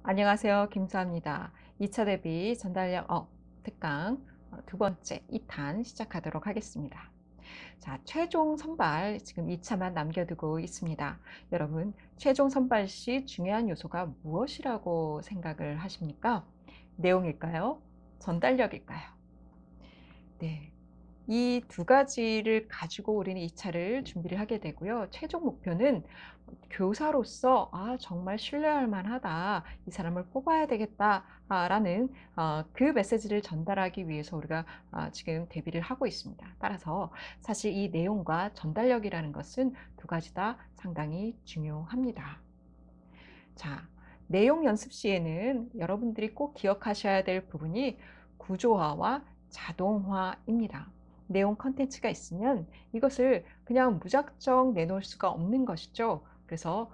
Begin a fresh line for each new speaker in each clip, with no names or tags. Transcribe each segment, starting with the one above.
안녕하세요. 김수아입니다. 2차 대비 전달력 업 특강 두 번째 2탄 시작하도록 하겠습니다. 자, 최종 선발 지금 2차만 남겨두고 있습니다. 여러분, 최종 선발 시 중요한 요소가 무엇이라고 생각을 하십니까? 내용일까요? 전달력일까요? 네. 이 두 가지를 가지고 우리는 2차를 준비를 하게 되고요. 최종 목표는 교사로서 '아 정말 신뢰할 만하다. 이 사람을 뽑아야 되겠다.' 라는 그 메시지를 전달하기 위해서 우리가 지금 대비를 하고 있습니다. 따라서 사실 이 내용과 전달력이라는 것은 두 가지 다 상당히 중요합니다. 자, 내용 연습 시에는 여러분들이 꼭 기억하셔야 될 부분이 구조화와 자동화입니다. 내용 컨텐츠가 있으면 이것을 그냥 무작정 내놓을 수가 없는 것이죠. 그래서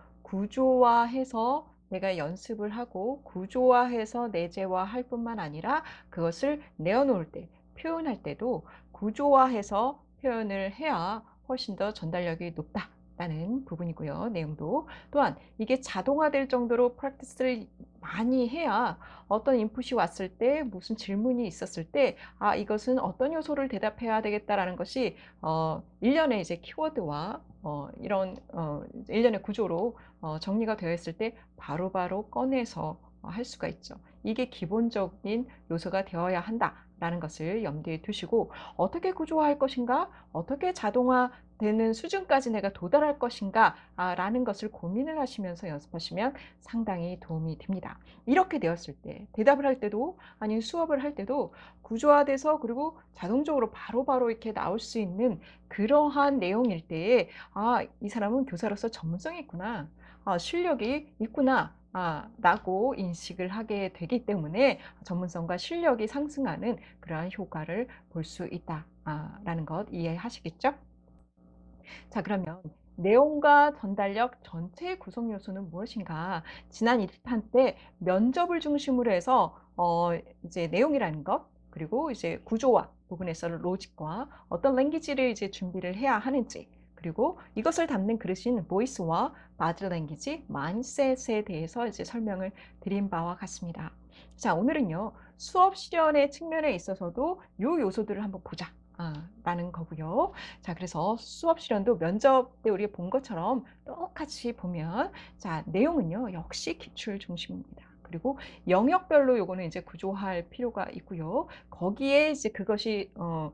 구조화해서 내가 연습을 하고 구조화해서 내재화할 뿐만 아니라 그것을 내어놓을 때, 표현할 때도 구조화해서 표현을 해야 훨씬 더 전달력이 높다라는 부분이고요. 내용도. 또한 이게 자동화될 정도로 프랙티스를 많이 해야 어떤 인풋이 왔을 때 무슨 질문이 있었을 때 이것은 어떤 요소를 대답해야 되겠다라는 것이 일련의 이제 키워드와 이런 일련의 구조로 정리가 되어 있을 때 바로바로 꺼내서 할 수가 있죠. 이게 기본적인 요소가 되어야 한다라는 것을 염두에 두시고 어떻게 구조화할 것인가? 어떻게 자동화되는 수준까지 내가 도달할 것인가? 라는 것을 고민을 하시면서 연습하시면 상당히 도움이 됩니다. 이렇게 되었을 때 대답을 할 때도 아니면 수업을 할 때도 구조화돼서 그리고 자동적으로 바로바로 이렇게 나올 수 있는 그러한 내용일 때에 이 사람은 교사로서 전문성이 있구나. 실력이 있구나. 라고 인식을 하게 되기 때문에 전문성과 실력이 상승하는 그러한 효과를 볼 수 있다. 라는 것 이해하시겠죠? 자, 그러면 내용과 전달력 전체의 구성 요소는 무엇인가? 지난 1판 때 면접을 중심으로 해서 이제 내용이라는 것, 그리고 이제 구조화 부분에서 로직과 어떤 랭귀지를 이제 준비를 해야 하는지, 그리고 이것을 담는 그릇인 보이스와 바디 랭귀지, 마인셋에 대해서 이제 설명을 드린 바와 같습니다. 자, 오늘은요, 수업 실현의 측면에 있어서도 이 요소들을 한번 보자. 라는 거고요. 자, 그래서 수업 실현도 면접 때 우리가 본 것처럼 똑같이 보면 자, 내용은요. 역시 기출 중심입니다. 그리고 영역별로 요거는 이제 구조할 필요가 있고요. 거기에 이제 그것이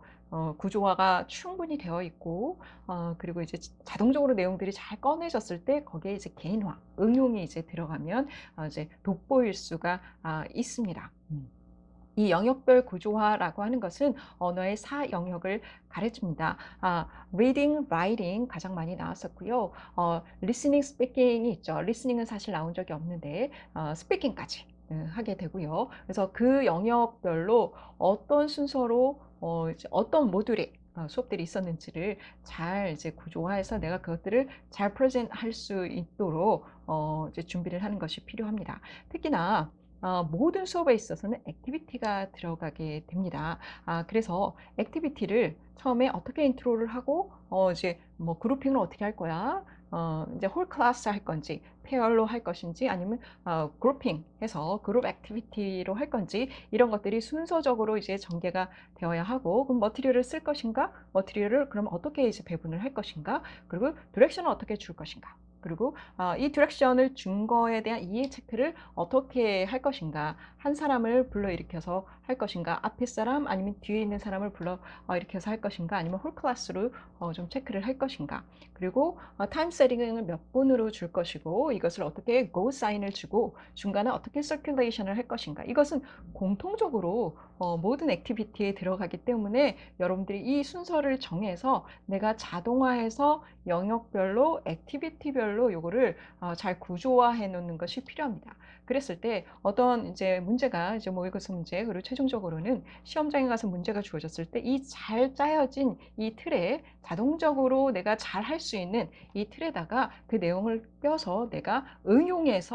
구조화가 충분히 되어 있고 그리고 이제 자동적으로 내용들이 잘 꺼내졌을 때 거기에 이제 개인화, 응용이 이제 들어가면 이제 돋보일 수가 있습니다. 이 영역별 구조화라고 하는 것은 언어의 4영역을 가르칩니다. reading, writing 가장 많이 나왔었고요. listening, speaking이 있죠. listening은 사실 나온 적이 없는데 speaking까지 하게 되고요. 그래서 그 영역별로 어떤 순서로 어떤 모듈이 수업들이 있었는지를 잘 이제 구조화해서 내가 그것들을 잘 프레젠트 할 수 있도록 이제 준비를 하는 것이 필요합니다. 특히나 모든 수업에 있어서는 액티비티가 들어가게 됩니다. 그래서 액티비티를 처음에 어떻게 인트로를 하고 이제 뭐 그룹핑을 어떻게 할 거야? 이제 홀 클래스 할 건지 페어로 할 것인지 아니면 그룹핑해서 그룹 액티비티로 할 건지 이런 것들이 순서적으로 이제 전개가 되어야 하고 그럼 머티리얼을 쓸 것인가? 머티리얼을 그럼 어떻게 이제 배분을 할 것인가? 그리고 디렉션을 어떻게 줄 것인가? 그리고 이 디렉션을 준 거에 대한 이해 체크를 어떻게 할 것인가? 한 사람을 불러일으켜서 할 것인가? 앞에 사람 아니면 뒤에 있는 사람을 불러 일으켜서 할 것인가? 아니면 홀 클래스로 좀 체크를 할 것인가? 그리고 타임 세팅을 몇 분으로 줄 것이고 이것을 어떻게 고 사인을 주고 중간에 어떻게 서큘레이션을 할 것인가? 이것은 공통적으로 모든 액티비티에 들어가기 때문에 여러분들이 이 순서를 정해서 내가 자동화해서 영역별로 액티비티별로 요거를 잘 구조화해 놓는 것이 필요합니다. 그랬을 때 어떤 이제 문제가 이제 모의고사 문제 그리고 최종적으로는 시험장에 가서 문제가 주어졌을 때 이 잘 짜여진 이 틀에 자동적으로 내가 잘 할 수 있는 이 틀에다가 그 내용을 껴서 내가 응용해서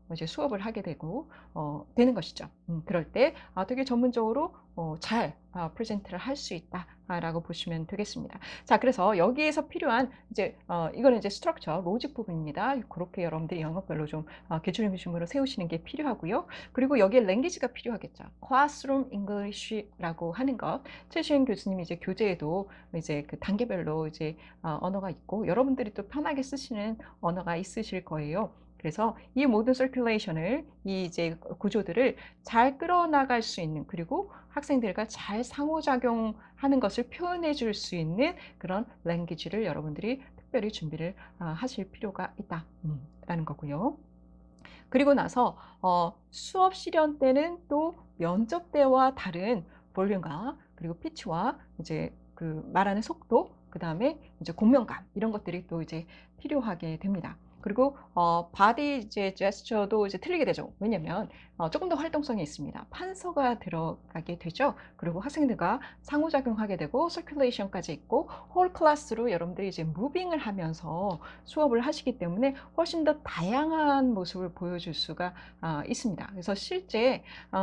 이제 수업을 하게 되고 되는 것이죠. 그럴 때 되게 전문적으로 잘 프레젠트를 할 수 있다라고 보시면 되겠습니다. 자, 그래서 여기에서 필요한 이제 이거는 이제 스트럭처, 로직 부분입니다. 그렇게 여러분들이 영역별로 좀 기출 중심으로 세우시는 게 필요하고요. 그리고 여기에 랭귀지가 필요하겠죠. Classroom English라고 하는 것. 최시현 교수님이 이제 교재에도 이제 그 단계별로 이제 언어가 있고 여러분들이 또 편하게 쓰시는 언어가 있으실 거예요. 그래서 이 모든 서큘레이션을 이 이제 구조들을 잘 끌어나갈 수 있는, 그리고 학생들과 잘 상호작용하는 것을 표현해 줄 수 있는 그런 랭귀지를 여러분들이 특별히 준비를 하실 필요가 있다 라는 거고요. 그리고 나서 수업 실현 때는 또 면접 때와 다른 볼륨과 그리고 피치와 이제 그 말하는 속도, 그다음에 이제 공명감, 이런 것들이 또 이제 필요하게 됩니다. 그리고 바디 이제 제스처도 이제 틀리게 되죠. 왜냐면 조금 더 활동성이 있습니다. 판서가 들어가게 되죠. 그리고 학생들과 상호작용하게 되고 서큘레이션까지 있고 홀 클래스로 여러분들이 이제 무빙을 하면서 수업을 하시기 때문에 훨씬 더 다양한 모습을 보여줄 수가 있습니다. 그래서 실제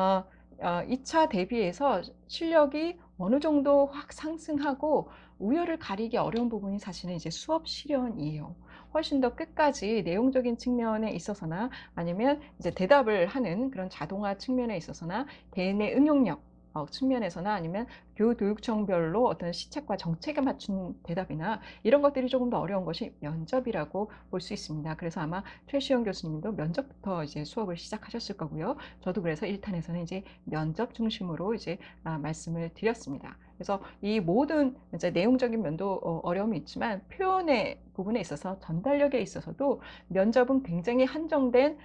2차 대비해서 실력이 어느 정도 확 상승하고 우열을 가리기 어려운 부분이 사실은 이제 수업 실현이에요. 훨씬 더 끝까지 내용적인 측면에 있어서나 아니면 이제 대답을 하는 그런 자동화 측면에 있어서나 개인의 응용력 측면에서나 아니면 교육청별로 어떤 시책과 정책에 맞춘 대답이나 이런 것들이 조금 더 어려운 것이 면접이라고 볼 수 있습니다. 그래서 아마 최시영 교수님도 면접부터 이제 수업을 시작하셨을 거고요. 저도 그래서 1탄에서는 이제 면접 중심으로 이제 말씀을 드렸습니다. 그래서 이 모든 이제 내용적인 면도 어려움이 있지만 표현의 부분에 있어서 전달력에 있어서도 면접은 굉장히 한정된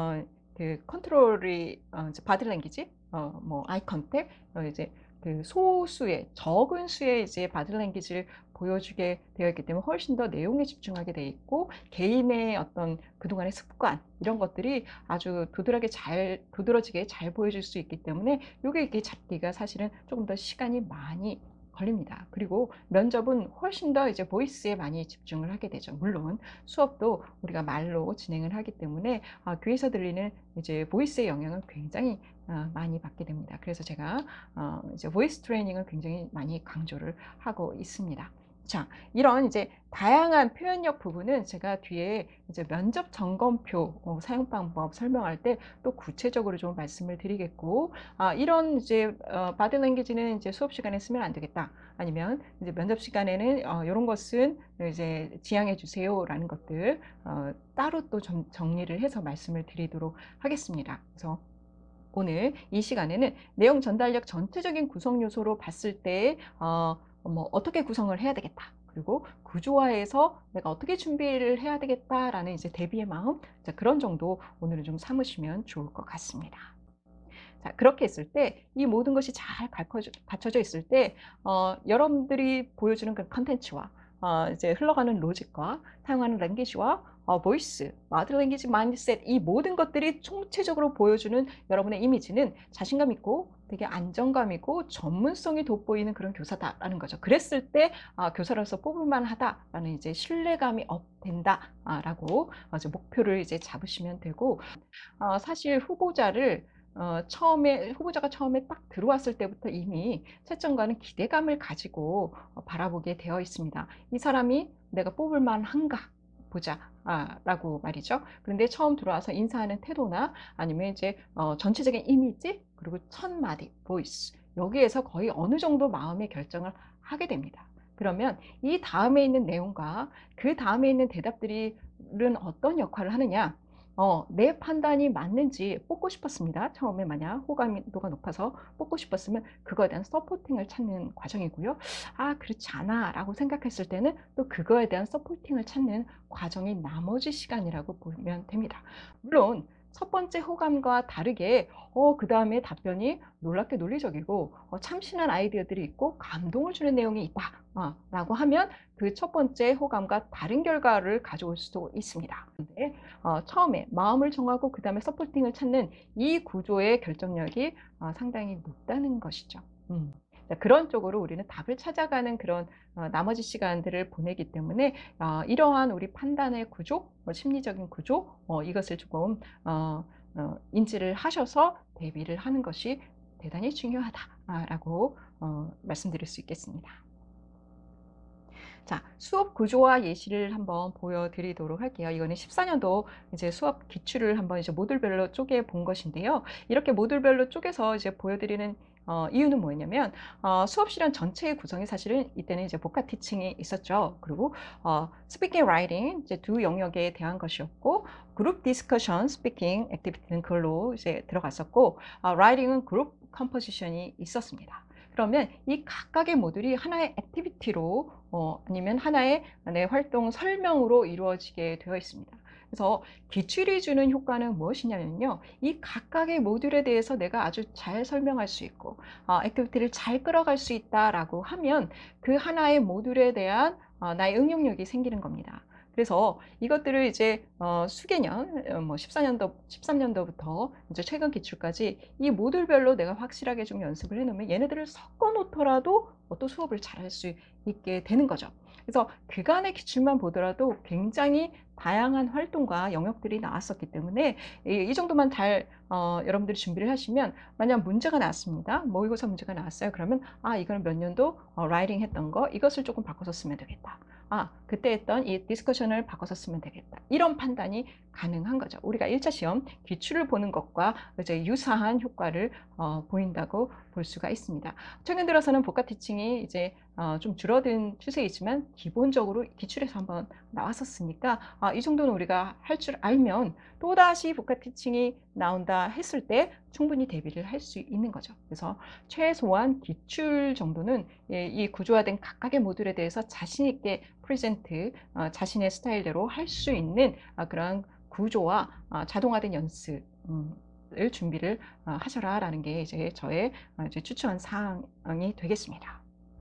그 컨트롤이 이제 바디 랭귀지, 뭐 아이 컨택, 이제 그 소수의 적은 수의 이제 바디 랭귀지를 보여주게 되어 있기 때문에 훨씬 더 내용에 집중하게 돼 있고 개인의 어떤 그동안의 습관 이런 것들이 아주 두드러지게 잘 보여줄 수 있기 때문에 요게 이렇게 잡기가 사실은 조금 더 시간이 많이 걸립니다. 그리고 면접은 훨씬 더 이제 보이스에 많이 집중을 하게 되죠. 물론 수업도 우리가 말로 진행을 하기 때문에 귀에서 들리는 이제 보이스의 영향을 굉장히 많이 받게 됩니다. 그래서 제가 이제 보이스 트레이닝을 굉장히 많이 강조를 하고 있습니다. 자, 이런 이제 다양한 표현력 부분은 제가 뒤에 이제 면접 점검표 사용 방법 설명할 때 또 구체적으로 좀 말씀을 드리겠고, 이런 이제 바디 랭귀지는 이제 수업 시간에 쓰면 안 되겠다. 아니면 이제 면접 시간에는 이런 것은 이제 지양해 주세요라는 것들 따로 또 정리를 해서 말씀을 드리도록 하겠습니다. 그래서 오늘 이 시간에는 내용 전달력 전체적인 구성 요소로 봤을 때 뭐 어떻게 구성을 해야 되겠다. 그리고 구조화해서 내가 어떻게 준비를 해야 되겠다라는 이제 대비의 마음, 자, 그런 정도 오늘은 좀 삼으시면 좋을 것 같습니다. 자, 그렇게 했을 때 이 모든 것이 잘 갖춰져 있을 때 여러분들이 보여주는 그 컨텐츠와 이제 흘러가는 로직과 사용하는 랭귀지와 보이스, 바디 랭귀지, 마인드셋, 이 모든 것들이 총체적으로 보여주는 여러분의 이미지는 자신감 있고 되게 안정감이고 전문성이 돋보이는 그런 교사다라는 거죠. 그랬을 때 교사로서 뽑을 만하다라는 이제 신뢰감이 업된다라고 이제 목표를 이제 잡으시면 되고, 사실 후보자가 처음에 딱 들어왔을 때부터 이미 채점과는 기대감을 가지고 바라보게 되어 있습니다. 이 사람이 내가 뽑을 만한가 보자. 라고 말이죠. 그런데 처음 들어와서 인사하는 태도나 아니면 이제 전체적인 이미지, 그리고 첫 마디, 보이스, 여기에서 거의 어느 정도 마음의 결정을 하게 됩니다. 그러면 이 다음에 있는 내용과 그 다음에 있는 대답들은 어떤 역할을 하느냐? 내 판단이 맞는지 뽑고 싶었습니다. 처음에 만약 호감도가 높아서 뽑고 싶었으면 그거에 대한 서포팅을 찾는 과정이고요. 그렇지 않아 라고 생각했을 때는 또 그거에 대한 서포팅을 찾는 과정이 나머지 시간이라고 보면 됩니다. 물론 첫 번째 호감과 다르게 그 다음에 답변이 놀랍게 논리적이고 참신한 아이디어들이 있고 감동을 주는 내용이 있다 라고 하면 그 첫 번째 호감과 다른 결과를 가져올 수도 있습니다. 근데 처음에 마음을 정하고 그 다음에 서포팅을 찾는 이 구조의 결정력이 상당히 높다는 것이죠. 자, 그런 쪽으로 우리는 답을 찾아가는 그런 나머지 시간들을 보내기 때문에 이러한 우리 판단의 구조, 심리적인 구조, 이것을 조금 인지를 하셔서 대비를 하는 것이 대단히 중요하다라고 말씀드릴 수 있겠습니다. 자, 수업 구조와 예시를 한번 보여드리도록 할게요. 이거는 14년도 이제 수업 기출을 한번 이제 모듈별로 쪼개 본 것인데요. 이렇게 모듈별로 쪼개서 이제 보여드리는 이유는 뭐였냐면, 수업 시간 전체의 구성이 사실은 이때는 이제 복합 티칭이 있었죠. 그리고 스피킹, 라이팅 이제 두 영역에 대한 것이었고, 그룹 디스커션, 스피킹 액티비티는 그걸로 이제 들어갔었고, 라이팅은 그룹 컴포지션이 있었습니다. 그러면 이 각각의 모듈이 하나의 액티비티로 아니면 하나의 내 활동 설명으로 이루어지게 되어 있습니다. 그래서 기출이 주는 효과는 무엇이냐면요. 이 각각의 모듈에 대해서 내가 아주 잘 설명할 수 있고 액티비티를 잘 끌어갈 수 있다라고 하면 그 하나의 모듈에 대한 나의 응용력이 생기는 겁니다. 그래서 이것들을 이제 수개년, 뭐 14년도, 13년도부터 이제 최근 기출까지 이 모듈별로 내가 확실하게 좀 연습을 해놓으면 얘네들을 섞어 놓더라도 또 수업을 잘할 수 있게 되는 거죠. 그래서 그간의 기출만 보더라도 굉장히 다양한 활동과 영역들이 나왔었기 때문에 이 정도만 잘 여러분들이 준비를 하시면, 만약 문제가 나왔습니다. 모의고사 문제가 나왔어요. 그러면 이거는 몇 년도 라이팅 했던 거 이것을 조금 바꿔서 쓰면 되겠다. 그때 했던 이 디스커션을 바꿔서 쓰면 되겠다. 이런 판단이 가능한 거죠. 우리가 1차 시험 기출을 보는 것과 이제 유사한 효과를 보인다고 볼 수가 있습니다. 최근 들어서는 복합 티칭이 이제 좀 줄어든 추세이지만 기본적으로 기출에서 한번 나왔었으니까 이 정도는 우리가 할 줄 알면 또다시 복합 티칭이 나온다 했을 때 충분히 대비를 할 수 있는 거죠. 그래서 최소한 기출 정도는 이 구조화된 각각의 모듈에 대해서 자신 있게 프레젠트, 자신의 스타일대로 할 수 있는 그런 구조와 자동화된 연습 을 준비를 하셔라라는 게 이제 저의 이제 추천 사항이 되겠습니다.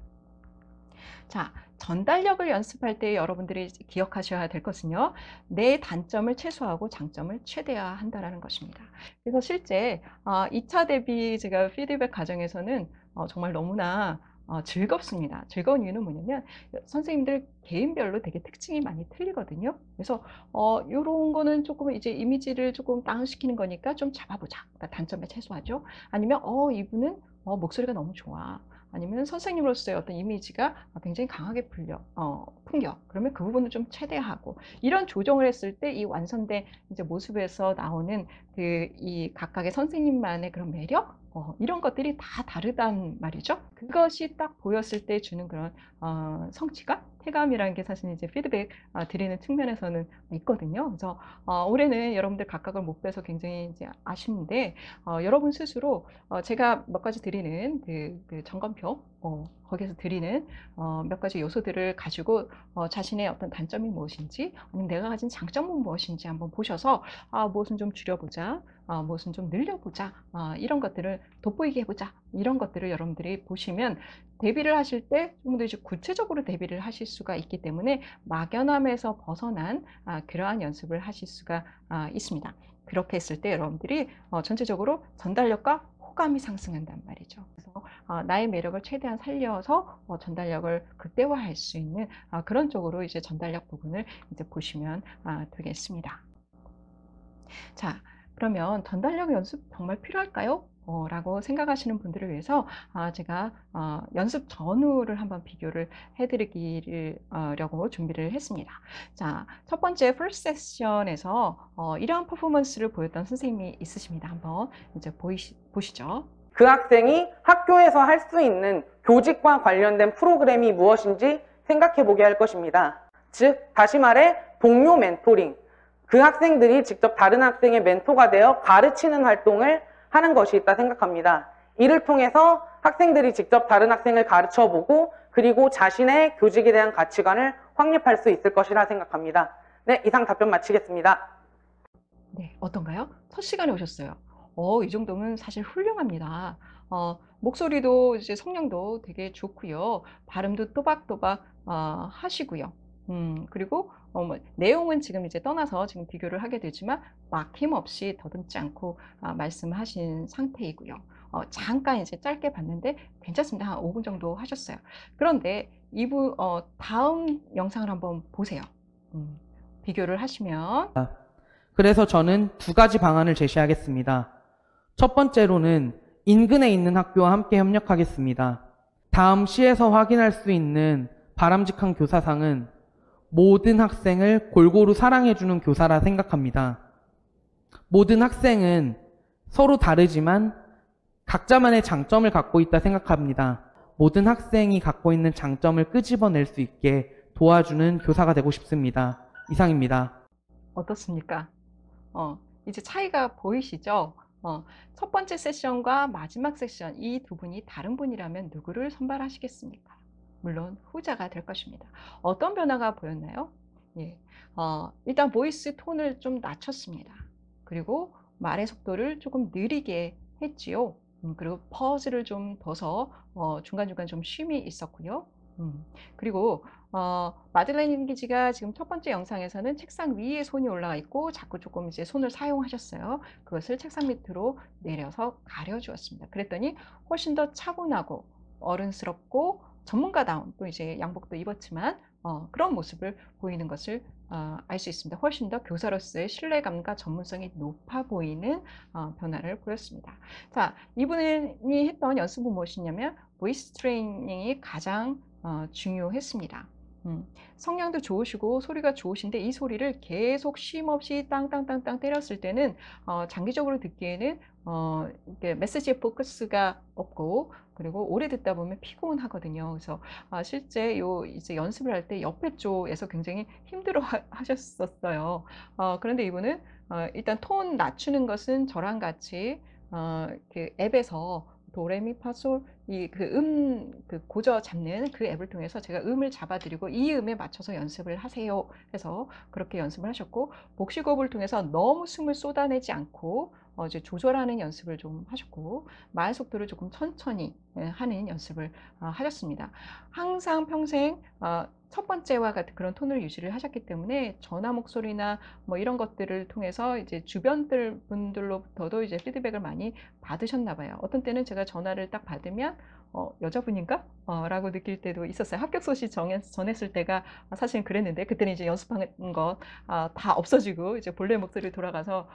자, 전달력을 연습할 때 여러분들이 기억하셔야 될 것은요. 내 단점을 최소화하고 장점을 최대화한다라는 것입니다. 그래서 실제 2차 대비 제가 피드백 과정에서는 정말 너무나 즐겁습니다. 즐거운 이유는 뭐냐면 선생님들 개인별로 되게 특징이 많이 틀리거든요. 그래서 요런 거는 조금 이제 이미지를 조금 다운시키는 거니까 좀 잡아보자. 그러니까 단점을 최소화하죠. 아니면 이분은 목소리가 너무 좋아. 아니면 선생님으로서의 어떤 이미지가 굉장히 강하게 풍겨. 그러면 그 부분을 좀 최대화하고, 이런 조정을 했을 때 이 완성된 이제 모습에서 나오는 이 각각의 선생님만의 그런 매력, 이런 것들이 다 다르단 말이죠. 그것이 딱 보였을 때 주는 그런 성취감, 쾌감이라는 게 사실 이제 피드백 드리는 측면에서는 있거든요. 그래서 올해는 여러분들 각각을 못 빼서 굉장히 이제 아쉬운데, 여러분 스스로 제가 몇 가지 드리는 그 점검표, 거기에서 드리는 몇 가지 요소들을 가지고 자신의 어떤 단점이 무엇인지, 아니면 내가 가진 장점은 무엇인지 한번 보셔서 무엇은 좀 줄여보자, 무엇은 좀 늘려보자, 이런 것들을 돋보이게 해보자, 이런 것들을 여러분들이 보시면 대비를 하실 때 좀 더 이제 구체적으로 대비를 하실 수가 있기 때문에 막연함에서 벗어난 그러한 연습을 하실 수가 있습니다. 그렇게 했을 때 여러분들이 전체적으로 전달력과 호감이 상승한단 말이죠. 그래서 나의 매력을 최대한 살려서 전달력을 극대화할 수 있는 그런 쪽으로 이제 전달력 부분을 이제 보시면 되겠습니다. 자, 그러면 전달력 연습 정말 필요할까요? 라고 생각하시는 분들을 위해서 제가 연습 전후를 한번 비교를 해드리려고 준비를 했습니다. 자, 첫 번째 first session에서 이러한 퍼포먼스를 보였던 선생님이 있으십니다. 한번 이제 보시죠.
그 학생이 학교에서 할 수 있는 교직과 관련된 프로그램이 무엇인지 생각해 보게 할 것입니다. 즉, 다시 말해 동료 멘토링. 그 학생들이 직접 다른 학생의 멘토가 되어 가르치는 활동을 하는 것이 있다 생각합니다. 이를 통해서 학생들이 직접 다른 학생을 가르쳐 보고 그리고 자신의 교직에 대한 가치관을 확립할 수 있을 것이라 생각합니다. 네, 이상 답변 마치겠습니다.
네, 어떤가요? 첫 시간에 오셨어요. 이 정도면 사실 훌륭합니다. 목소리도 이제 성량도 되게 좋고요. 발음도 또박또박 하시고요. 그리고 내용은 지금 이제 떠나서 지금 비교를 하게 되지만 막힘없이 더듬지 않고 말씀하신 상태이고요. 잠깐 이제 짧게 봤는데 괜찮습니다. 한 5분 정도 하셨어요. 그런데 다음 영상을 한번 보세요. 비교를 하시면
그래서 저는 두 가지 방안을 제시하겠습니다. 첫 번째로는 인근에 있는 학교와 함께 협력하겠습니다. 다음 시에서 확인할 수 있는 바람직한 교사상은 모든 학생을 골고루 사랑해주는 교사라 생각합니다. 모든 학생은 서로 다르지만 각자만의 장점을 갖고 있다 생각합니다. 모든 학생이 갖고 있는 장점을 끄집어낼 수 있게 도와주는 교사가 되고 싶습니다. 이상입니다.
어떻습니까? 이제 차이가 보이시죠? 첫 번째 세션과 마지막 세션 이 두 분이 다른 분이라면 누구를 선발하시겠습니까? 물론 후자가 될 것입니다. 어떤 변화가 보였나요? 예, 일단 보이스 톤을 좀 낮췄습니다. 그리고 말의 속도를 조금 느리게 했지요. 그리고 퍼즐을 좀 둬서 중간중간 좀 쉼이 있었고요. 그리고 마들렌 기지가 지금 첫 번째 영상에서는 책상 위에 손이 올라가 있고 자꾸 조금 이제 손을 사용하셨어요. 그것을 책상 밑으로 내려서 가려주었습니다. 그랬더니 훨씬 더 차분하고 어른스럽고 전문가다운, 또 이제 양복도 입었지만 그런 모습을 보이는 것을 알 수 있습니다. 훨씬 더 교사로서의 신뢰감과 전문성이 높아 보이는 변화를 보였습니다. 자, 이분이 했던 연습은 무엇이냐면 보이스 트레이닝이 가장 중요했습니다. 성량도 좋으시고 소리가 좋으신데 이 소리를 계속 쉼 없이 땅땅땅땅 때렸을 때는 장기적으로 듣기에는 이렇게 메시지의 포커스가 없고, 그리고 오래 듣다 보면 피곤하거든요. 그래서 실제 이제 연습을 할 때 옆에 쪽에서 굉장히 힘들어 하셨었어요. 그런데 이분은 일단 톤 낮추는 것은 저랑 같이 그 앱에서 도레미파솔 그 고저 잡는 그 앱을 통해서 제가 음을 잡아드리고 이 음에 맞춰서 연습을 하세요 해서 그렇게 연습을 하셨고, 복식호흡을 통해서 너무 숨을 쏟아내지 않고 이제 조절하는 연습을 좀 하셨고, 말 속도를 조금 천천히 하는 연습을 하셨습니다. 항상 평생 첫 번째와 같은 그런 톤을 유지를 하셨기 때문에 전화 목소리나 뭐 이런 것들을 통해서 이제 주변 분들로부터도 이제 피드백을 많이 받으셨나 봐요. 어떤 때는 제가 전화를 딱 받으면 여자분인가? 라고 느낄 때도 있었어요. 합격 소식 전했을 때가 사실은 그랬는데, 그때는 이제 연습한 거 다 없어지고 이제 본래 목소리 돌아가서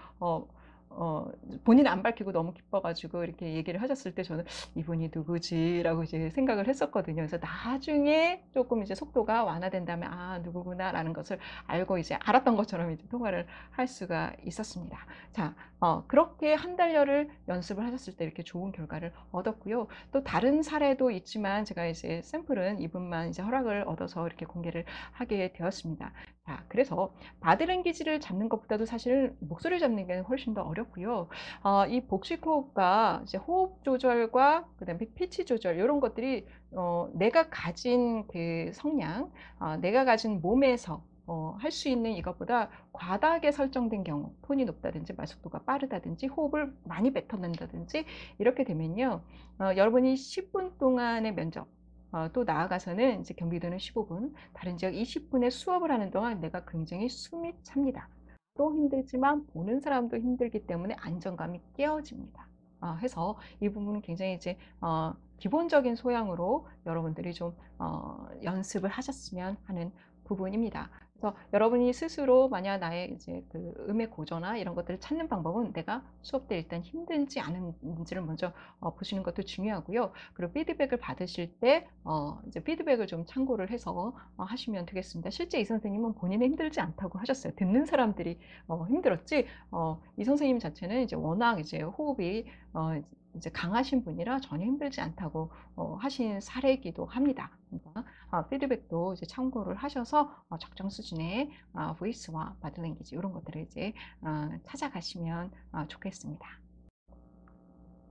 본인 안 밝히고 너무 기뻐가지고 이렇게 얘기를 하셨을 때 저는 이분이 누구지라고 이제 생각을 했었거든요. 그래서 나중에 조금 이제 속도가 완화된다면 누구구나라는 것을 알고 이제 알았던 것처럼 이제 통화를 할 수가 있었습니다. 자, 그렇게 한 달여를 연습을 하셨을 때 이렇게 좋은 결과를 얻었고요. 또 다른 사례도 있지만 제가 이제 샘플은 이분만 이제 허락을 얻어서 이렇게 공개를 하게 되었습니다. 자, 그래서 바디랭귀지를 잡는 것보다도 사실 목소리를 잡는 게 훨씬 더 어렵고요. 이 복식 호흡과 이제 호흡 조절과 그다음에 피치 조절 이런 것들이 내가 가진 그 성량, 내가 가진 몸에서 할 수 있는 이것보다 과다하게 설정된 경우, 톤이 높다든지 말속도가 빠르다든지 호흡을 많이 뱉어낸다든지 이렇게 되면요, 여러분이 10분 동안의 면접, 또 나아가서는 이제 경기도는 15분, 다른 지역 20분의 수업을 하는 동안 내가 굉장히 숨이 찹니다. 또 힘들지만 보는 사람도 힘들기 때문에 안정감이 깨어집니다. 해서 이 부분은 굉장히 이제 기본적인 소양으로 여러분들이 좀 연습을 하셨으면 하는 부분입니다. 그래서 여러분이 스스로 만약 나의 이제 그 음의 고저나 이런 것들을 찾는 방법은 내가 수업 때 일단 힘든지 아닌지를 먼저 보시는 것도 중요하고요. 그리고 피드백을 받으실 때 이제 피드백을 좀 참고를 해서 하시면 되겠습니다. 실제 이 선생님은 본인은 힘들지 않다고 하셨어요. 듣는 사람들이 힘들었지, 이 선생님 자체는 이제 워낙 이제 호흡이 이제 강하신 분이라 전혀 힘들지 않다고 하신 사례이기도 합니다. 그러니까 피드백도 이제 참고를 하셔서 적정 수준의 보이스와 바디랭귀지 이런 것들을 이제 찾아가시면 좋겠습니다. 자,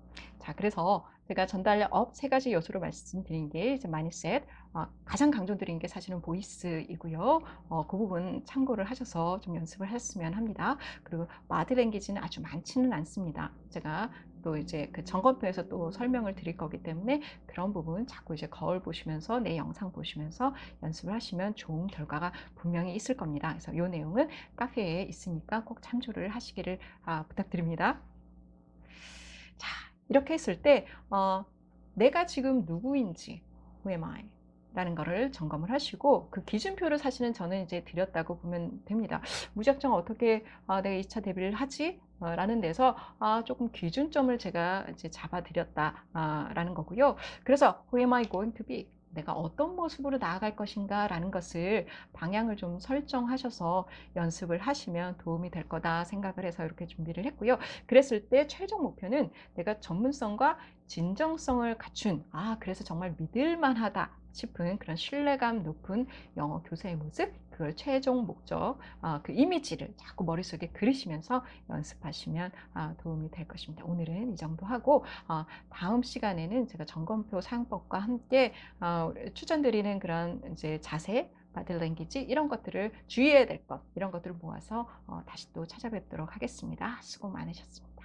자, 그래서 제가 전달력 업 세 가지 요소로 말씀드린 게 이제 마인드셋, 가장 강조드린 게 사실은 보이스이고요. 그 부분 참고를 하셔서 좀 연습을 하셨으면 합니다. 그리고 바디 랭귀지는 아주 많지는 않습니다. 제가 또 이제 그 점검표에서 또 설명을 드릴 거기 때문에 그런 부분 자꾸 이제 거울 보시면서 내 영상 보시면서 연습을 하시면 좋은 결과가 분명히 있을 겁니다. 그래서 이 내용은 카페에 있으니까 꼭 참조를 하시기를 부탁드립니다. 자, 이렇게 했을 때 내가 지금 누구인지, who am I? 라는 거를 점검을 하시고 그 기준표를 사실은 저는 이제 드렸다고 보면 됩니다. 무작정 어떻게 내가 2차 데뷔를 하지? 라는 데서 조금 기준점을 제가 이제 잡아 드렸다 라는 거고요. 그래서 who am I going to be? 내가 어떤 모습으로 나아갈 것인가 라는 것을 방향을 좀 설정하셔서 연습을 하시면 도움이 될 거다 생각을 해서 이렇게 준비를 했고요. 그랬을 때 최종 목표는 내가 전문성과 진정성을 갖춘, 그래서 정말 믿을만하다 싶은 그런 신뢰감 높은 영어 교사의 모습, 그걸 최종 목적, 그 이미지를 자꾸 머릿속에 그리시면서 연습하시면 도움이 될 것입니다. 오늘은 이 정도 하고 다음 시간에는 제가 점검표 사용법과 함께 추천드리는 그런 이제 자세, 바디 랭귀지 이런 것들을 주의해야 될 것, 이런 것들을 모아서 다시 또 찾아뵙도록 하겠습니다. 수고 많으셨습니다.